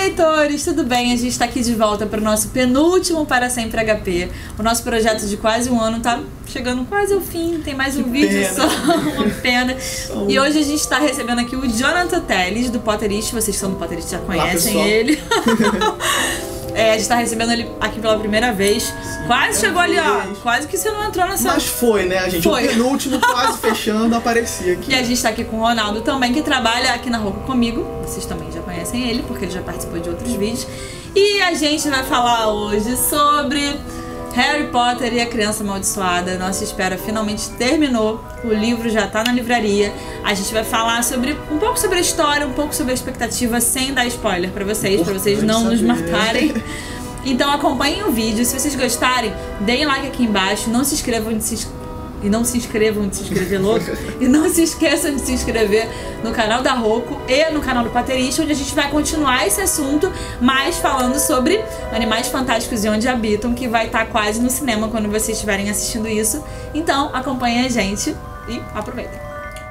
leitores, tudo bem? A gente está aqui de volta para o nosso penúltimo Para Sempre HP. O nosso projeto de quase um ano tá chegando quase ao fim, tem mais um vídeo só, uma pena. E hoje a gente está recebendo aqui o Jonathan Telles, do Potterist. Vocês que são do Potterist já conhecem ele. A gente tá recebendo ele aqui pela primeira vez. Sim, quase chegou ali, ó. Quase que você não entrou nessa... Mas foi, né? A gente, o penúltimo, quase fechando, aparecia aqui. E a gente tá aqui com o Ronaldo também, que trabalha aqui na Roco comigo. Vocês também já conhecem ele, porque ele já participou de outros vídeos. E a gente vai falar hoje sobre Harry Potter e a Criança Amaldiçoada. Nossa espera finalmente terminou. O livro já tá na livraria. A gente vai falar sobre um pouco sobre a história, um pouco sobre a expectativa, sem dar spoiler pra vocês não nos matarem. Então acompanhem o vídeo. Se vocês gostarem, deem like aqui embaixo. Não se inscrevam de se inscrever louco. E não se esqueçam de se inscrever no canal da Roco e no canal do Potterist, onde a gente vai continuar esse assunto, mas falando sobre Animais Fantásticos e Onde Habitam, que vai estar quase no cinema quando vocês estiverem assistindo isso. Então acompanhem a gente e aproveitem.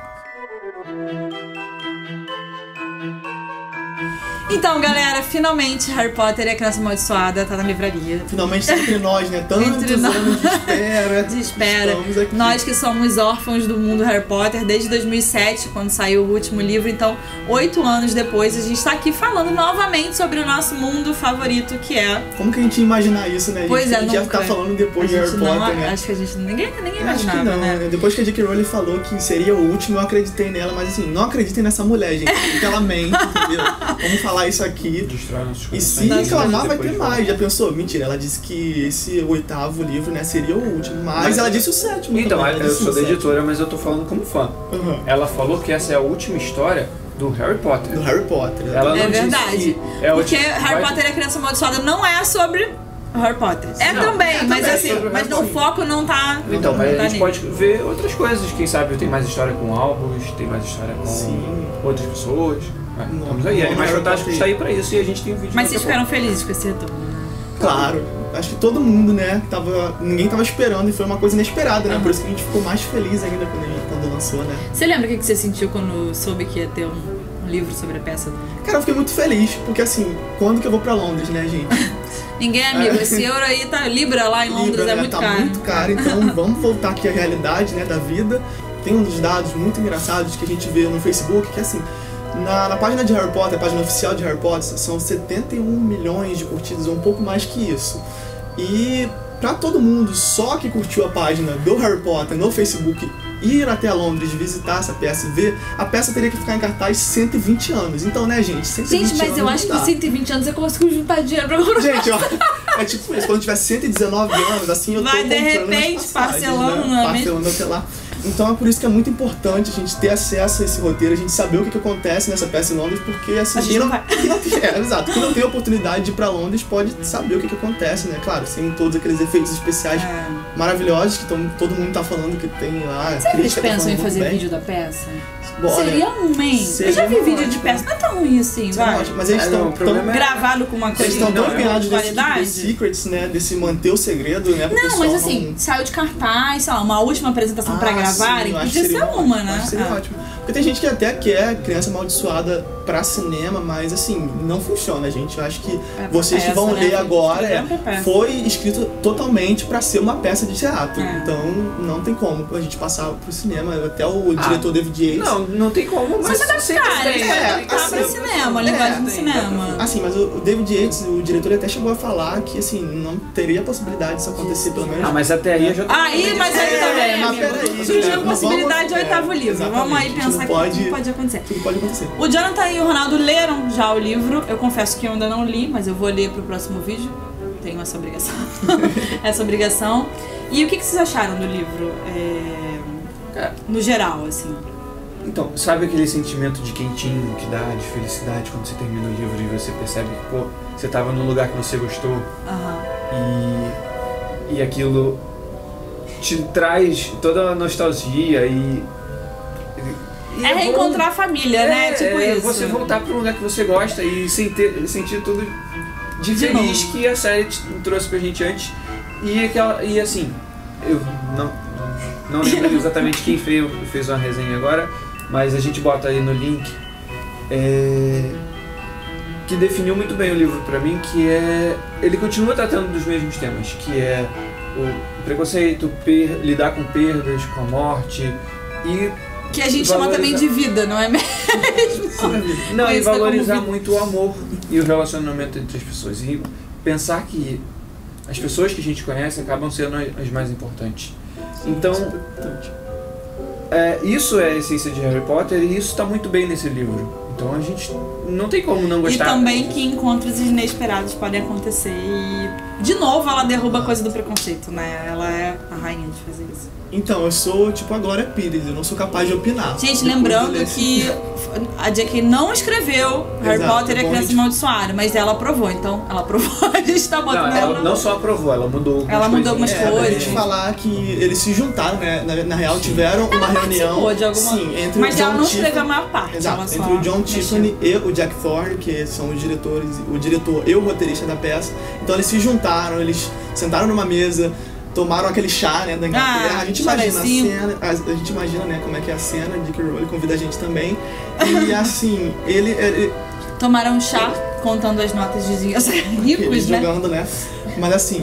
Então, galera, finalmente Harry Potter e a Criança Amaldiçoada tá na livraria. Finalmente entre nós, né? Tantos anos de espera. Estamos aqui. Nós que somos órfãos do mundo Harry Potter desde 2007, quando saiu o último livro. Então, 8 anos depois, a gente tá aqui falando novamente sobre o nosso mundo favorito, que é... Como que a gente ia imaginar isso, né? Pois é, a gente ia ficar falando depois de Harry Potter, né? Acho que a gente... Ninguém imaginava, acho que não, né? Depois que a J.K. Rowling falou que seria o último, eu acreditei nela. Mas assim, não acreditem nessa mulher, gente. Porque ela mente, entendeu? Vamos falar isso aqui. E se reclamar, vai ter mais. Já pensou? Mentira, ela disse que esse 8º livro, né, seria o último. Mas ela disse o 7º. Então, também. eu sou da editora, mas eu tô falando como fã. Ela falou que essa é a última história do Harry Potter. Do Harry Potter. Ela não verdade. Porque Harry Potter e a Criança Amaldiçoada não é sobre Harry Potter. Mas assim, mas o foco não tá... Então, mas a gente pode ver outras coisas. Quem sabe tem mais história com Albus, tem mais história com outras pessoas. Vamos aí, Animais Fantásticos está aí pra isso e a gente tem um vídeo. Mas vocês ficaram felizes com esse retorno? Claro, acho que todo mundo, né, ninguém tava esperando e foi uma coisa inesperada, né? Por isso que a gente ficou mais feliz ainda quando lançou, né? Você lembra o que você sentiu quando soube que ia ter um livro sobre a peça? Cara, eu fiquei muito feliz, porque assim, quando que eu vou pra Londres, né, gente? Ninguém é amigo, esse euro aí tá... Libra lá em Londres é muito caro. Tá muito caro, então vamos voltar aqui à realidade, né, da vida. Tem uns dados muito engraçados que a gente vê no Facebook, que assim... Na página de Harry Potter, a página oficial de Harry Potter, são 71 milhões de curtidas, ou um pouco mais que isso. E pra todo mundo só que curtiu a página do Harry Potter no Facebook, ir até Londres, visitar essa peça e ver, a peça teria que ficar em cartaz 120 anos. Então, né, gente, 120 anos. Gente, mas eu acho que 120 anos eu consigo juntar dinheiro pra comprar. Gente, ó, é tipo isso, quando tiver 119 anos, assim, eu tô comprando de repente, parcelando, né? Parcelando até lá. Então é por isso que é muito importante a gente ter acesso a esse roteiro, a gente saber o que acontece nessa peça em Londres, porque assim, quem não tem oportunidade de ir pra Londres pode saber o que acontece, né? Claro, sem todos aqueles efeitos especiais maravilhosos que todo mundo tá falando que tem lá. Será que eles pensam em fazer vídeo da peça? Bora. Seria hein? Eu já vi vídeo de peça, não é tão ruim assim, vai. Mas eles estão gravado com uma coisa. Eles estão tão empenhados nesse tipo de secrets, né? Desse manter o segredo, né? Não, mas assim, saiu de cartaz, sei lá, uma última apresentação pra gravarem, podia ser uma, né? Acho que seria ótimo. Porque tem gente que até quer Criança Amaldiçoada pra cinema, mas assim, não funciona, gente. Eu acho que vocês que vão ler agora foi escrito totalmente pra ser uma peça de teatro. Então não tem como a gente passar pro cinema. Até o diretor David Yates. Não tem como, mas você adaptar pra cinema, linguagem do cinema. Assim, mas o David Yates, o diretor, até chegou a falar que assim, não teria possibilidade disso acontecer, pelo menos. Mas até aí eu já tô... mas aí também, surgiu a possibilidade de 8º livro. Vamos aí pensar que tudo pode acontecer. Tudo pode acontecer. O Jonathan e o Ronaldo leram já o livro. Eu confesso que eu ainda não li, mas eu vou ler pro próximo vídeo. Tenho essa obrigação. Essa obrigação. E o que vocês acharam do livro? No geral, assim. Então, sabe aquele sentimento de quentinho que dá, de felicidade quando você termina o livro e você percebe que, pô, você tava num lugar que você gostou e aquilo te traz toda a nostalgia e reencontrar a família, né? Tipo isso. Você voltar para um lugar que você gosta e sentir tudo de feliz que a série trouxe pra gente antes. E assim, eu não lembro exatamente quem fez uma resenha agora, mas a gente bota aí no link. que definiu muito bem o livro pra mim, que é... Ele continua tratando dos mesmos temas, que é o preconceito, lidar com perdas, com a morte e... Que a gente chama também de vida, não é mesmo? Não, e valorizar muito o amor e o relacionamento entre as pessoas. E pensar que as pessoas que a gente conhece acabam sendo as mais importantes. Então, isso é a essência de Harry Potter e isso está muito bem nesse livro. Então a gente não tem como não gostar. E também que encontros inesperados podem acontecer e, de novo, ela derruba a coisa do preconceito, né? Ela é a rainha de fazer isso. Então, eu sou tipo a Glória Pires, eu não sou capaz de opinar. Gente, lembrando que a J.K. não escreveu Harry Potter e a Criança Amaldiçoada, mas ela aprovou, então ela aprovou, a gente tá botando ela não só aprovou, ela mudou algumas coisas. Pra gente falar que eles se juntaram, né? Na real, tiveram uma reunião de alguma... entre mas o John ela não Tiffany, escreveu a maior parte. exato, entre o John Tiffany e o Jack Thorne, que são os diretores, o diretor e o roteirista da peça. Então eles se juntaram, eles sentaram numa mesa, tomaram aquele chá, né, da Inglaterra. A gente imagina a cena, a gente imagina, né, como é que é a cena. J.K. Rowling convida a gente também. E assim, ele tomaram um chá contando as notas de dinheiro ricos, né? Jogando, né? Mas assim,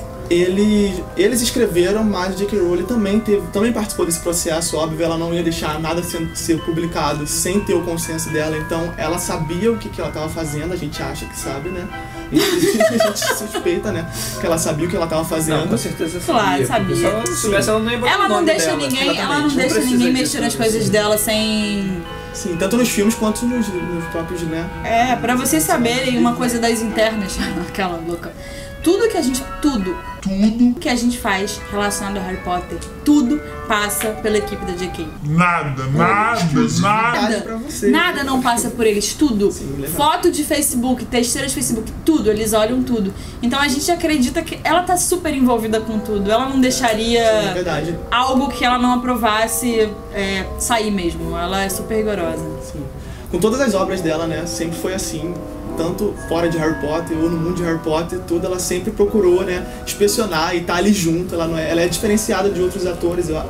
eles escreveram, mas J.K. Rowling também participou desse processo. Óbvio, ela não ia deixar nada ser publicado sem ter o consenso dela. Então, ela sabia o que ela estava fazendo. A gente acha que sabe, né? Inclusive, a gente suspeita, né? Que ela sabia o que ela estava fazendo. Não, com certeza sabia. Claro, sabia. Se ela soubesse, ela não ia botar ela o nome não deixa dela. ninguém, ela não deixa ninguém mexer nas coisas dela sem... Sim, tanto nos filmes quanto nos próprios, né? Pra vocês saberem uma coisa das internas, aquela louca. Tudo que a gente faz relacionado a Harry Potter, tudo passa pela equipe da J.K. Nada Pra você. Nada não passa por eles, tudo. Sim, foto de Facebook, texteira de Facebook, tudo, eles olham tudo. Então a gente acredita que ela tá super envolvida com tudo. Ela não deixaria algo que ela não aprovasse sair mesmo. Ela é super rigorosa. Sim. Com todas as obras dela, né, sempre foi assim. Tanto fora de Harry Potter ou no mundo de Harry Potter, tudo, ela sempre procurou, né, inspecionar e estar ali junto. Ela é diferenciada de outros atores, de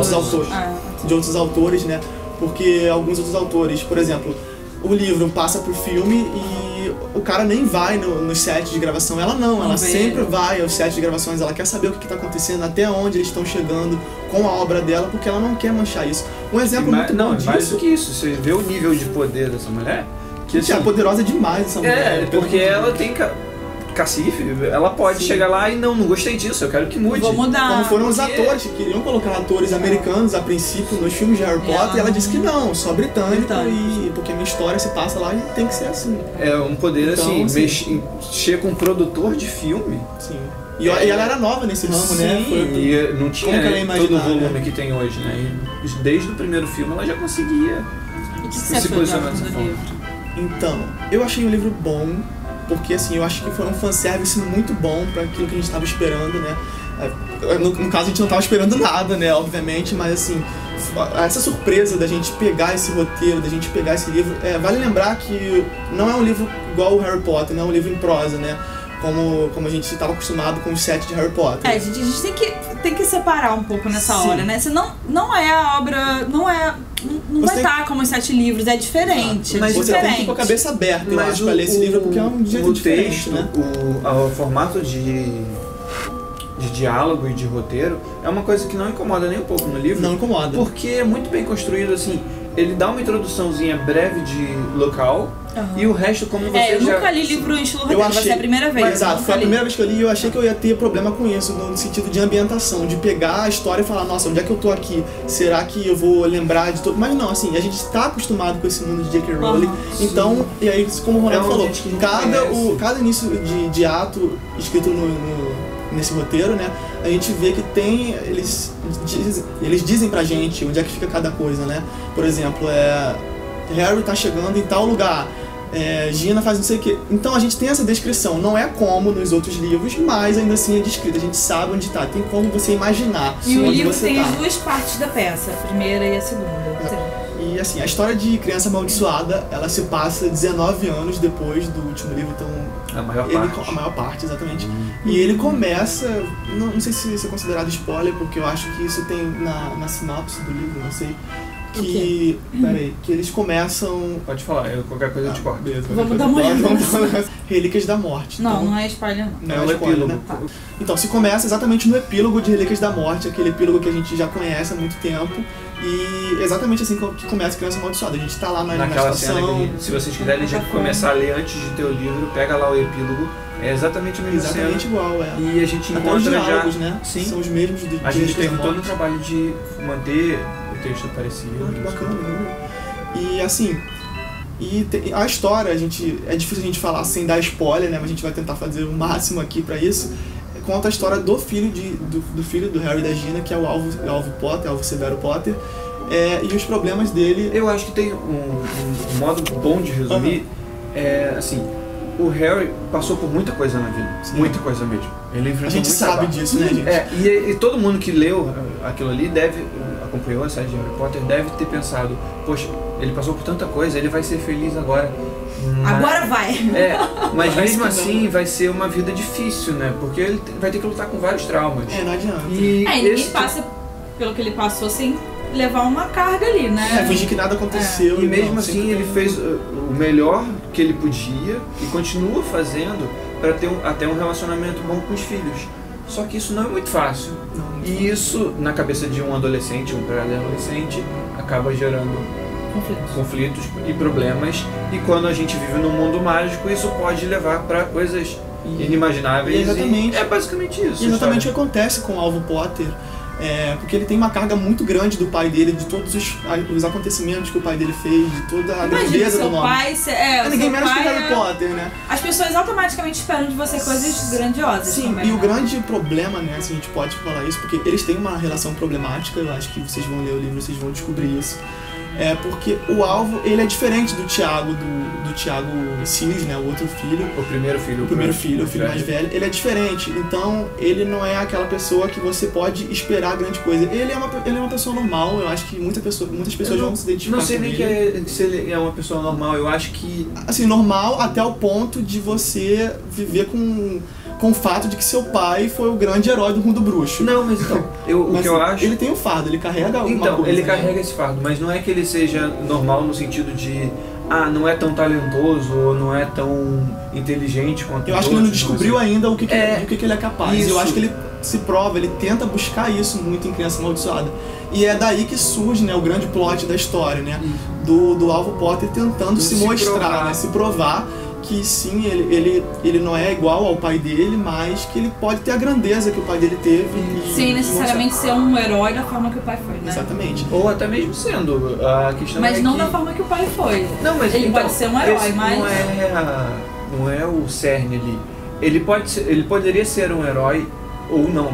outros autores, né? Porque alguns outros autores, por exemplo, o livro passa pro filme e o cara nem vai no set de gravação. Ela não, ela sempre vai aos sets de gravações. Ela quer saber o que está acontecendo, até onde eles estão chegando com a obra dela, porque ela não quer manchar isso. Um exemplo muito bom disso... Mais do que isso, você vê o nível de poder dessa mulher. Que assim, é poderosa demais essa mulher. Porque ela tem cacife, ela pode chegar lá e não gostei disso, eu quero que mude. Vou mudar. Como foram os atores que queriam colocar atores americanos a princípio nos filmes de Harry Potter, e ela disse que não, só britânico, e porque a minha história se passa lá e tem que ser assim. É um poder então, assim, mexer com um produtor de filme. Sim. E ela era nova nesse ramo, né? E não tinha todo o volume que tem hoje, né? E desde o primeiro filme ela já conseguia se posicionar dessa forma. Então, eu achei o livro bom, porque assim, eu acho que foi um fanservice muito bom para aquilo que a gente estava esperando, né? No caso, a gente não estava esperando nada, né? Obviamente, mas assim, essa surpresa da gente pegar esse roteiro, da gente pegar esse livro, vale lembrar que não é um livro igual o Harry Potter, não é um livro em prosa, né? Como a gente estava acostumado com os sets de Harry Potter. A gente tem que separar um pouco nessa hora, né? Senão não é a obra, não vai estar como os 7 livros, é diferente. Mas você tem que ir com a cabeça aberta, eu acho, pra ler esse livro, porque é um jeito diferente, né? O formato de diálogo e de roteiro é uma coisa que não incomoda nem um pouco no livro. Não incomoda. Porque é muito bem construído, assim. Ele dá uma introduçãozinha breve de local e o resto, como você eu nunca li livro em estilo roteiro, vai ser a primeira vez. Exato, foi a primeira vez que eu li e eu achei que eu ia ter problema com isso, no sentido de ambientação, de pegar a história e falar, nossa, onde é que eu tô aqui? Será que eu vou lembrar de tudo? Mas não, assim, a gente está acostumado com esse mundo de J.K. Rowling, então, e aí, como o Ronaldo falou, cada início de ato escrito nesse roteiro, né, a gente vê que tem, eles dizem pra gente onde é que fica cada coisa, né? Por exemplo, Harry tá chegando em tal lugar, Gina faz não sei o que. Então a gente tem essa descrição, não é como nos outros livros, mas ainda assim é descrito, a gente sabe onde tá, tem como você imaginar. E o livro tem as duas partes da peça, a primeira e a segunda. E assim, a história de Criança Amaldiçoada, ela se passa 19 anos depois do último livro, então... A maior parte, exatamente. E ele começa, não sei se isso é considerado spoiler, porque eu acho que isso tem na sinopse do livro, não sei, que... Peraí, que eles começam... Pode falar, qualquer coisa eu te corto. Beleza, Vamos dar uma olhada. Relíquias da Morte. Não, Então, não é spoiler, não. É o spoiler, epílogo. né? Então, se começa exatamente no epílogo de Relíquias da Morte, aquele epílogo que a gente já conhece há muito tempo. E exatamente assim que começa Criança Amaldiçoada. A gente tá lá Naquela estação... cena que, se vocês quiserem já começar a ler antes de ter o livro, pega lá o epílogo. É exatamente a mesma Exatamente cena. igual, é. E a gente Até os encontra diálogos, já... né? Sim. São os mesmos de A gente Relíquias teve da todo o Morte. trabalho de manter o texto parecido. Ah, que bacana, né? E assim, a história, é difícil a gente falar sem dar spoiler, né? Mas a gente vai tentar fazer o máximo aqui pra isso. Conta a história do filho do filho do Harry e da Gina, que é o Alvo Potter, Alvo Severo Potter, e os problemas dele. Eu acho que tem um modo bom de resumir. Assim, o Harry passou por muita coisa na vida. Sim. Muita coisa mesmo. Ele enfrentou A gente muita sabe barra. disso, né, gente? E todo mundo que leu aquilo ali acompanhou a série de Harry Potter, deve ter pensado, poxa, ele passou por tanta coisa, ele vai ser feliz agora. Agora vai! Mas Vai mesmo se assim não. vai ser uma vida difícil, né? Porque ele vai ter que lutar com vários traumas. Não adianta. E Ninguém esse- passa pelo que ele passou sem levar uma carga ali, né? Fingir que nada aconteceu. E mesmo não, assim sempre ele tem- fez o melhor que ele podia e continua fazendo para ter até um relacionamento bom com os filhos. Só que isso não é muito fácil. Não, E isso, na cabeça de um adolescente, um pré-adolescente, acaba gerando conflitos e problemas. E quando a gente vive num mundo mágico, isso pode levar para coisas inimagináveis. E exatamente. É basicamente isso. E exatamente o que sabe? acontece com o Alvo Potter. Porque ele tem uma carga muito grande do pai dele, de todos os acontecimentos que o pai dele fez, de toda a Imagina, grandeza do seu nome. pai... Ninguém seu menos que o pai Harry Potter, né? As pessoas automaticamente esperam de você coisas grandiosas. Sim, também, e o né? grande problema, né, se a gente pode falar isso, porque eles têm uma relação problemática, eu acho que vocês vão ler o livro, vocês vão descobrir isso. Porque o Alvo, ele é diferente do Tiago, do Tiago Sirius, né, o outro filho. O primeiro filho. O primeiro filho, o filho mais velho, ele é diferente. Então, ele não é aquela pessoa que você pode esperar grande coisa. Ele é uma pessoa normal, eu acho que muitas pessoas vão se identificar Não sei com nem ele. se ele é uma pessoa normal, eu acho que... Assim, normal até o ponto de você viver com o fato de que seu pai foi o grande herói do mundo bruxo. Não, mas então, o que eu acho... Ele tem um fardo, ele carrega uma Então, coisa, ele né? carrega esse fardo, mas não é que ele seja normal no sentido de não é tão talentoso ou não é tão inteligente quanto Eu os acho que ele não outros, descobriu assim. ainda do que ele é capaz. Isso. Eu acho que ele se prova, ele tenta buscar isso muito em Criança Amaldiçoada. E é daí que surge, né, o grande plot da história, né? Do Alvo Potter tentando se mostrar, provar. né? Se provar que sim, ele não é igual ao pai dele, mas que ele pode ter a grandeza que o pai dele teve. Sem necessariamente ser um herói da forma que o pai foi, né? Exatamente. Ou até mesmo sendo, a questão Mas é não que... da forma que o pai foi. Não, mas ele então, pode ser um herói, esse mas... não é o cerne ali. Ele poderia ser um herói ou não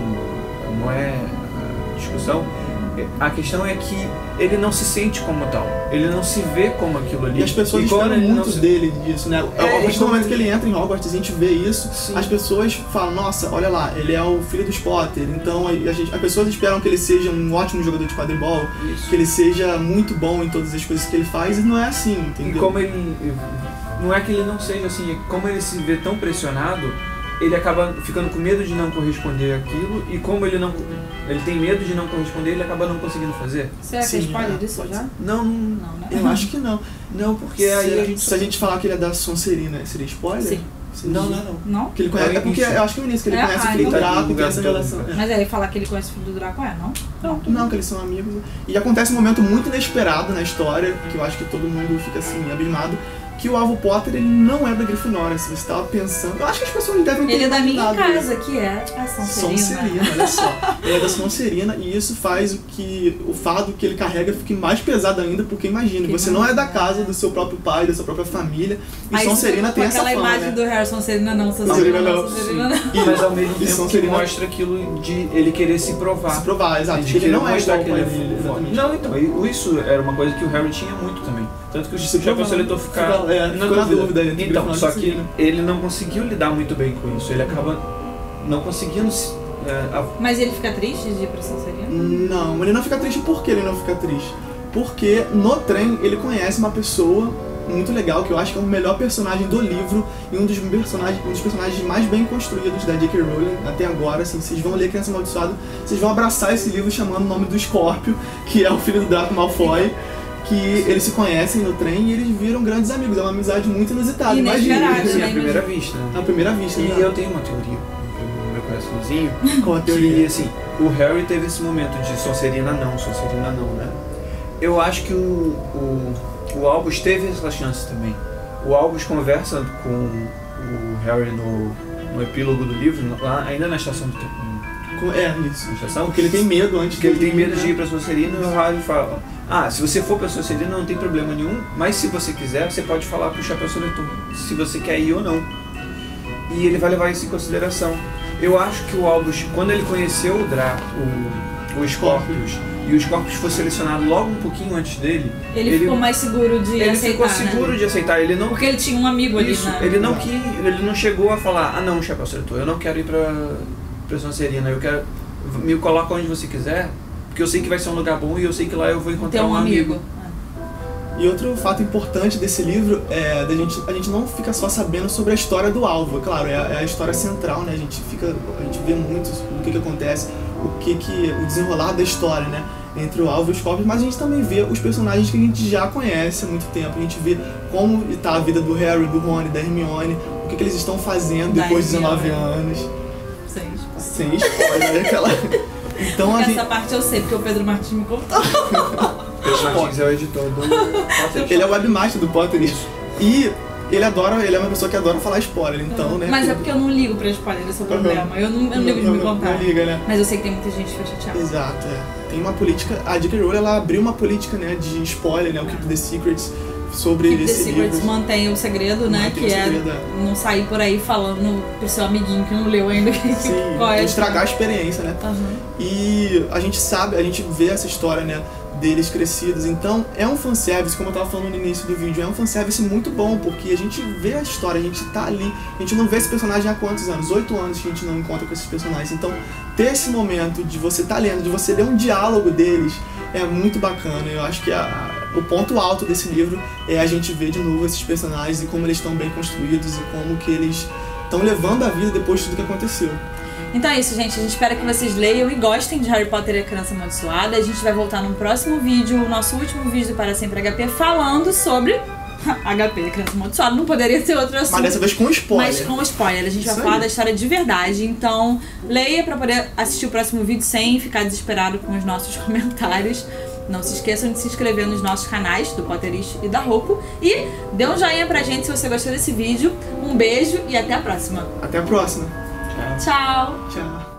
é a discussão. A questão é que ele não se sente como tal, ele não se vê como aquilo ali. E as pessoas quando esperam ele não muito se- dele disso, né? A partir do momento que ele entra em Hogwarts, a gente vê isso, Sim. as pessoas falam, nossa, olha lá, ele é o filho dos Potter, então as pessoas esperam que ele seja um ótimo jogador de quadribol, Isso. que ele seja muito bom em todas as coisas que ele faz, e não é assim, E entendeu? como ele... Não é que ele não seja assim, é que como ele se vê tão pressionado, ele acaba ficando com medo de não corresponder àquilo, e como ele tem medo de não corresponder, ele acaba não conseguindo fazer. Será que é Sim, spoiler é, disso pode já? ser. Não, Não, né? Eu acho que não. não, porque aí a gente... Se a gente falar que ele é da Sonserina, seria spoiler? Sim. Não. Não? Que ele conhece, É o porque início. eu acho que é o início, que ele É, conhece o filho do então- Draco, tem essa Todo relação. mundo. Mas aí falar que ele conhece o filho do Draco não? Não, que eles são amigos. E acontece um momento muito inesperado na história, que eu acho que todo mundo fica assim, abismado, que o Alvo Potter, ele não é da Grifinória, se você estava pensando. Eu acho que as pessoas devem ter Ele é da minha imaginado casa, que é a Sonserina. Sonserina, olha só. Ele é da Sonserina e isso faz o fardo que ele carrega fique mais pesado ainda, porque imagina, Que você não é da maravilha. casa do seu próprio pai, da sua própria família, e Aí Sonserina com tem essa aquela fama, imagem né? do Harry, Sonserina não, Sonserina não. Sonserina não. E- Mas ao mesmo e tempo que Sonserina mostra aquilo de ele querer se provar. se provar, exato. De Ele não querer é mostrar igual que ao ele pai dele, é forte. exatamente. Não, então, isso era uma coisa que o Harry tinha muito também. Tanto que o Se Chapéu provar. Seletor ficar Ficou na dúvida entre Então, Grifinória e só que Sonserina. ele não conseguiu lidar muito bem com isso. Ele acaba não conseguindo se... Mas ele fica triste de ir pra Sonserina? Não, ele não fica triste. Por que ele não fica triste? Porque no trem ele conhece uma pessoa muito legal, que eu acho que é o melhor personagem do livro e um dos personagens mais bem construídos da J.K. Rowling até agora. Assim, vocês vão ler Criança Amaldiçoada, vocês vão abraçar esse livro chamando o nome do Scorpio, que é o filho do Draco Malfoy, que eles se conhecem no trem e eles viram grandes amigos. É uma amizade muito inusitada, imagina. Sim, à primeira vista. À primeira vista, E né? eu tenho uma teoria no meu coraçãozinho. Qual a teoria? Que, assim, o Harry teve esse momento de Sonserina não, né? Eu acho que o Albus teve essa chance também. O Albus conversa com o Harry no epílogo do livro, lá, ainda na estação do tempo. Isso. Na estação? Porque ele tem medo antes Porque ele tem medo né? de ir pra Sonserina e o Harry fala: se você for pra Sonserina não tem problema nenhum, mas se você quiser, você pode falar pro Chapéu Seletor se você quer ir ou não. E ele vai levar isso em consideração. Eu acho que o Albus, quando ele conheceu o Scorpius, e o Scorpius foi selecionado logo um pouquinho antes dele, Ele ficou mais seguro de aceitar, ele ficou seguro de aceitar. Ele não, porque ele tinha um amigo ali, isso, né? ele não chegou a falar: não, Chapéu Seletor, eu não quero ir pra Sonserina, eu quero, me coloca onde você quiser, porque eu sei que vai ser um lugar bom e eu sei que lá eu vou encontrar Tem um amigo. E outro fato importante desse livro é a gente não fica só sabendo sobre a história do alvo. Claro, é a história central, né? A gente vê muito o que acontece, o desenrolar da história, né? Entre o alvo e os Scorpius, mas a gente também vê os personagens que a gente já conhece há muito tempo. A gente vê como está a vida do Harry, do Rony, da Hermione, o que eles estão fazendo depois de 19 anos. Sem spoiler, aquela... Então, essa parte eu sei, porque o Pedro Martins me contou. Pedro Martins é o editor do Potter. Ele é o webmaster do Potter. E ele é uma pessoa que adora falar spoiler, então, né? Mas é porque eu não ligo pra spoiler, esse é o problema. Eu não ligo de me contar. Não liga, né? Mas eu sei que tem muita gente que fica chateada. Exato, Tem uma política... A J.K. Rowling, ela abriu uma política, né, de spoiler, né? O Keep the Secrets, sobre Keep esse the Secrets livro. mantém o segredo, né? Mantém Que o segredo, não sair por aí falando pro seu amiguinho que não leu ainda. Sim, estragar a experiência, né? E a gente vê essa história, né, deles crescidos. Então é um fanservice, como eu tava falando no início do vídeo, é um fanservice muito bom, porque a gente vê a história, a gente tá ali, a gente não vê esse personagem há quantos anos? 8 anos que a gente não encontra com esses personagens. Então ter esse momento de você tá lendo, de você ler um diálogo deles, é muito bacana. Eu acho que o ponto alto desse livro é a gente ver de novo esses personagens e como eles estão bem construídos e como que eles estão levando a vida depois de tudo que aconteceu. Então é isso, gente. A gente espera que vocês leiam e gostem de Harry Potter e a Criança Amaldiçoada. A gente vai voltar no próximo vídeo, o nosso último vídeo do Para Sempre HP, falando sobre HP, a Criança Amaldiçoada. Não poderia ser outro assunto. Mas dessa vez com spoiler. Mas com spoiler. A gente Isso vai falar aí. da história de verdade. Então, leia pra poder assistir o próximo vídeo sem ficar desesperado com os nossos comentários. Não se esqueçam de se inscrever nos nossos canais do Potterish e da Roku. E dê um joinha pra gente se você gostou desse vídeo. Um beijo e até a próxima. Até a próxima. Tchau! Tchau.